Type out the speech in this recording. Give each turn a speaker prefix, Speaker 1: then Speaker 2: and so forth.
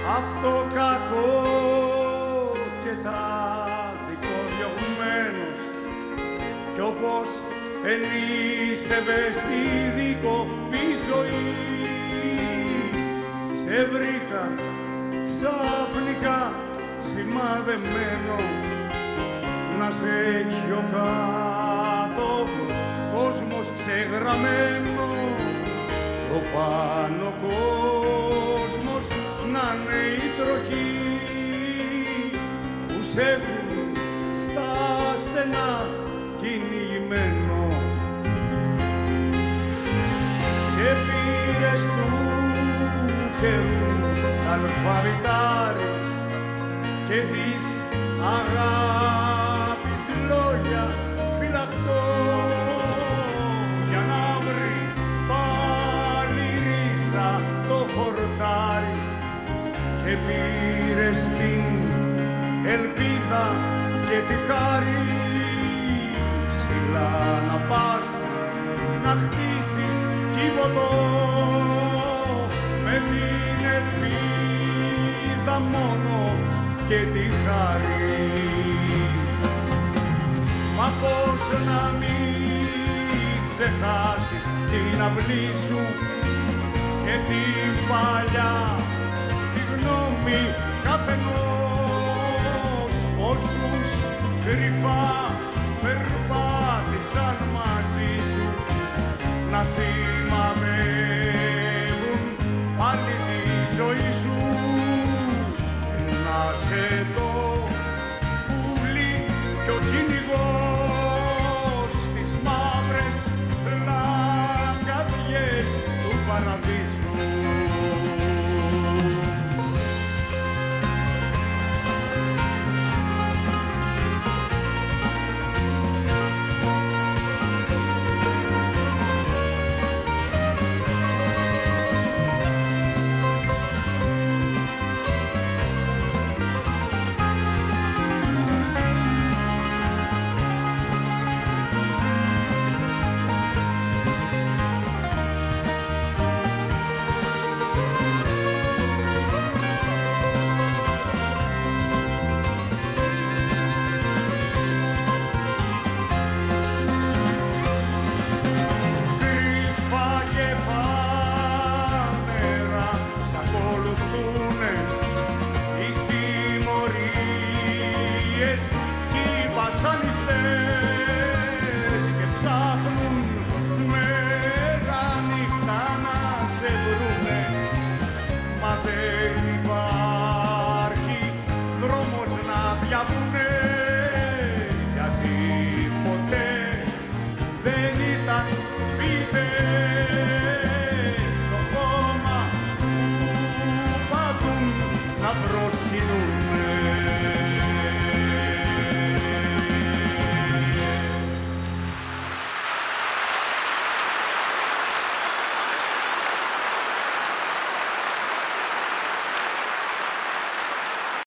Speaker 1: απ' το κακό και τα δικοδιωγμένος κι όπως ενίσευες στη δίκοπη ζωή σε βρήκα ξαφνικά σημαδεμένο να σε έχει ο κάτω κόσμος ξεγραμμένο ο πάνω κόσμος να είναι η τροχή που σ' έχουν στα στενά κυνηγημένο και πήρες του καιρού τ' αλφαβητάρι και της αγάπης λόγια φυλαχτό για να βρει πάλι ρίζα το χορτάρι και πήρες την ελπίδα και τη χάρη ψηλά να πας να χτίσεις κύβωτο με την ελπίδα μόνο και τη χάρη. Μα πώς να μην ξεχάσεις την αυλή σου και την παλιά τη γνώμη καθενός όσους κρυφά περπάτησαν μαζί σου να σημαδεύουν πάλι τη ζωή σου να σε το πουλί κι ο κυνηγός στις μαύρες λαγκαδιές του παραδείσου. Γιατί ποτέ δεν ήταν πίθες